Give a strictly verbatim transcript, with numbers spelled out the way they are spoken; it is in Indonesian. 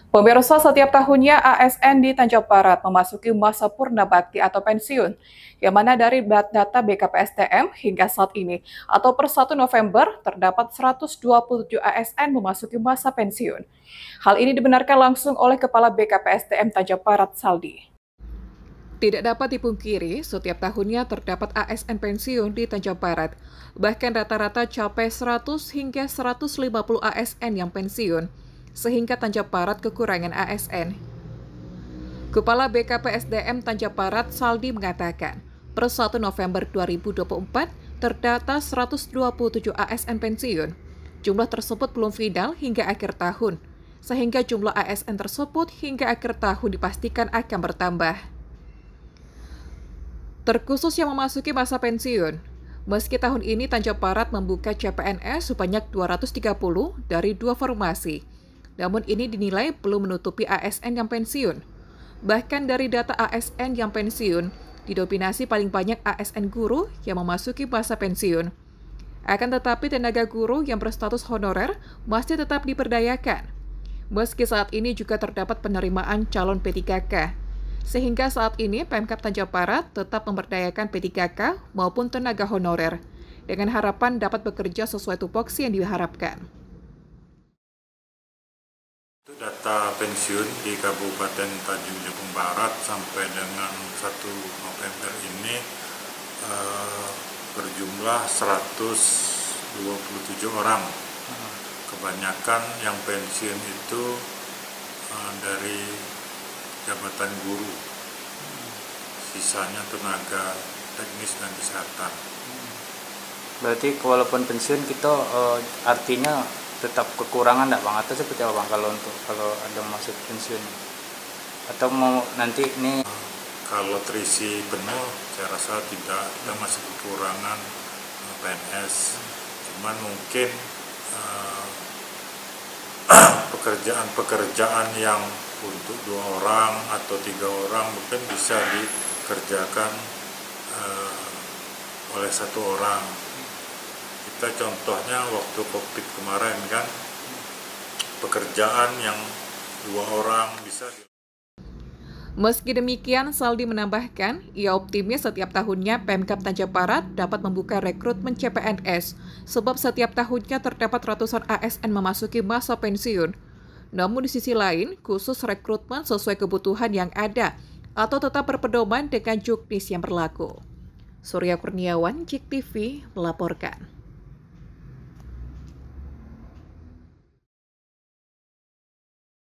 Pemirsa, setiap tahunnya A S N di Tanjung Barat memasuki masa purna bakti atau pensiun, yang mana dari data B K P S D M hingga saat ini, atau per satu November, terdapat seratus dua puluh tujuh A S N memasuki masa pensiun. Hal ini dibenarkan langsung oleh Kepala B K P S D M Tanjung Barat, Saldi. Tidak dapat dipungkiri, setiap tahunnya terdapat A S N pensiun di Tanjung Barat. Bahkan rata-rata capai seratus hingga seratus lima puluh A S N yang pensiun, sehingga Tanjung Barat kekurangan A S N. Kepala B K P S D M Tanjung Barat, Saldi, mengatakan, per satu November dua ribu dua puluh empat terdata seratus dua puluh tujuh A S N pensiun. Jumlah tersebut belum final hingga akhir tahun, sehingga jumlah A S N tersebut hingga akhir tahun dipastikan akan bertambah. Terkhusus yang memasuki masa pensiun, meski tahun ini Tanjung Barat membuka C P N S sebanyak dua ratus tiga puluh dari dua formasi, namun ini dinilai belum menutupi A S N yang pensiun. Bahkan dari data A S N yang pensiun, didominasi paling banyak A S N guru yang memasuki masa pensiun. Akan tetapi tenaga guru yang berstatus honorer masih tetap diberdayakan. Meski saat ini juga terdapat penerimaan calon P tiga K. Sehingga saat ini Pemkab Tanjung Barat tetap memberdayakan P tiga K maupun tenaga honorer, dengan harapan dapat bekerja sesuai tupoksi yang diharapkan. Data pensiun di Kabupaten Tanjung Barat sampai dengan satu November ini eh, berjumlah seratus dua puluh tujuh orang. Kebanyakan yang pensiun itu eh, dari jabatan guru, sisanya tenaga teknis dan kesehatan. Berarti walaupun pensiun kita uh, artinya tetap kekurangan enggak Bang? Atau seperti apa Bang kalau untuk kalau ada masuk pensiun? Atau mau nanti ini kalau terisi penuh, saya rasa tidak ada masih kekurangan P N S. Cuman mungkin pekerjaan-pekerjaan uh, yang untuk dua orang atau tiga orang mungkin bisa dikerjakan uh, oleh satu orang. Kita contohnya waktu COVID kemarin kan, pekerjaan yang dua orang bisa. Meski demikian, Saldi menambahkan, ia optimis setiap tahunnya Pemkab Tanjung Barat dapat membuka rekrutmen C P N S, sebab setiap tahunnya terdapat ratusan A S N memasuki masa pensiun. Namun di sisi lain, khusus rekrutmen sesuai kebutuhan yang ada, atau tetap berpedoman dengan juknis yang berlaku. Surya Kurniawan, J I K T V, melaporkan.